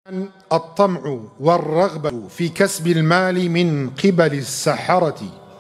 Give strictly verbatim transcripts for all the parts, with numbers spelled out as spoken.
الطمع والرغبة في كسب المال من قبل السحرة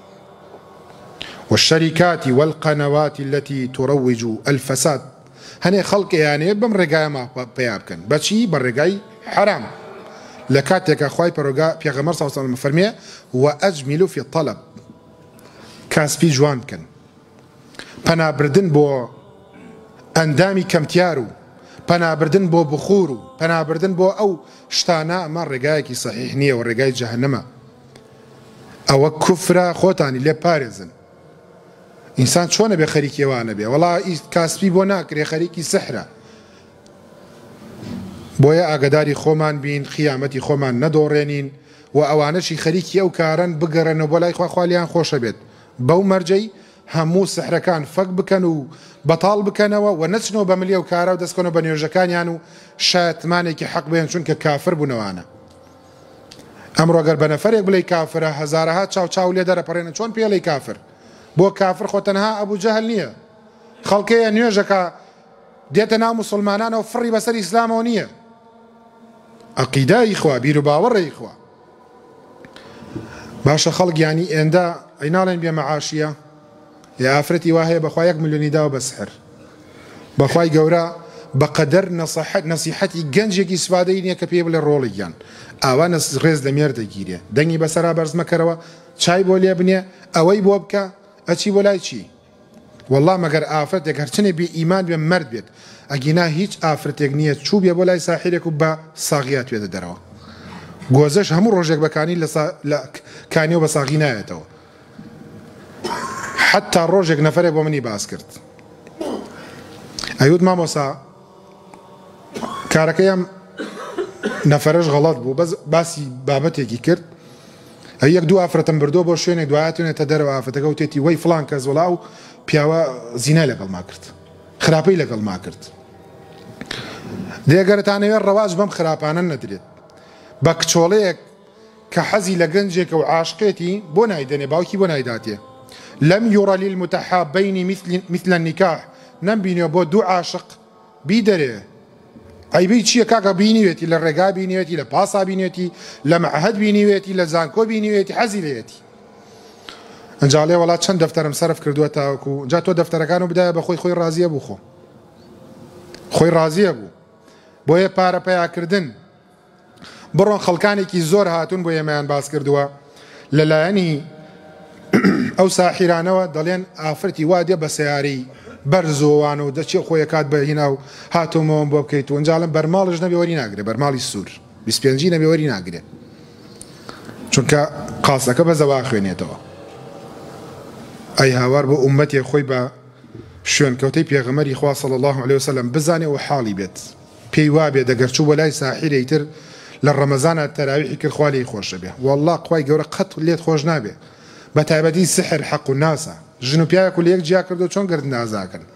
والشركات والقنوات التي تروج الفساد. هني خلق يعني بمرقاي ما بيابكن بشي برقاي حرام لكاتك أخوي برقاء في غمر صلى الله عليه وسلم فرميه وأجمل في الطلب كاسبي جوان كن بنا بردن بو أندامي كمتيارو بنا بردن بو بخورو بنا بردن بو أو شتانا ما رقايكي صحيح نية والرقاي جهنم أو كفرة خوتاني لي بارزن إنسان شون بي خريكي وانا بي والله كاسبي بو ناكري خريكي سحرة بويا أقداري خومان بين خيامتي خومان ندورينين وأوانشي خريكي أو كارن بقرن وبولاي خوا خواليان خوش بيت بو مرجي همو سحر كان فك بكنو بطال بكنوا ونسنو بمليو كارا ودسكنو بنيوجكان يانو شات مانيكي حق بين شنك كافر بنوانا أمرو أقر بنفريق بلي كافر هزارها تشاو تشاو ليدر برين شون بيلي كافر بو كافر خوتنها أبو جهل نية خلقيا نيوجكا ديتنا مسلمانان وفري بسر إسلام ونية عقيدة إخوة بيرو باور إخوة باشا خلق يعني إندا عينالين بمعاشية يا أفرتي واهي بخوايك مليوني داو بسحر بخواي جورا بقدر نصيحة نصيحتي جنجك استفادين يا كبيبل الروليان أوان رز دمير تجيري دني بسرا برز مكروا شاي بولي ابنية أوي بوبكا أشي ولا شيء والله ما قر آفرت يقهرتني بإيمان بمرد بيت أجينا هيج آفرت يجنيه شو بيا ولا ساحرك وب صاغيات بيت الدروا جوزش هم روجك بكاني لصا لا كانيو بصاغيناته حتى الروجك نفرق ومني باسكرت أيود ما موسى كاركيام نفرج غلط بو بس باسي بابتي كي كرت هيك دو أفرتن بردو بوشين دواتون تدروا أفتك وتيتي وي فلان كز ولاو بياوا زنا لقل ما كرت خرابي لقل ما كرت دي قرت أنا يا الرواج بم خراب أنا ندريت بكتشوليك كحزي لجنجك وعاشقتي بنايدني باوكي بنايداتي لم يرى للمتحابين مثل مثل النكاح نم بيني بو دو عاشق بيدري اي بي شي كاكا بينيتي للرقا بينيتي لباسا بينيتي لمعهد بينيتي لزانكو بينيتي حزيليتي انجالي والله چند دفتر مصرف كردوه تاكو جاتو دفتر كانوا بدايه بخوي خوي رازي ابو خو خوي رازي ابو بويه بارا بيا كردن برون خلقاني كي زور هاتون بويه مان باس كردوه للايني أو ساحرانوا دلين آفرتي وادي بسياري برزوانو دشي خويا كات بهنا هاتو مون بوكيتو انجالن برمالج نبي ورينا اغري برمالي السور بسبينجي نبي ورينا اغري چونك قاصك بزواخينيتو اي هاوار بو امتي خوي با شون كوتي بيغمري خوا صلى الله عليه وسلم بزاني وحالي بيت بي وابي دغرچو ولاي ساحر يتر للرمضان التراويح كر خوالي خوش به والله قوي جورا قط ليت خوش نابه بتعبدي سحر حق الناس جنوبيا كل يك جاكردو چون قرد نازاكن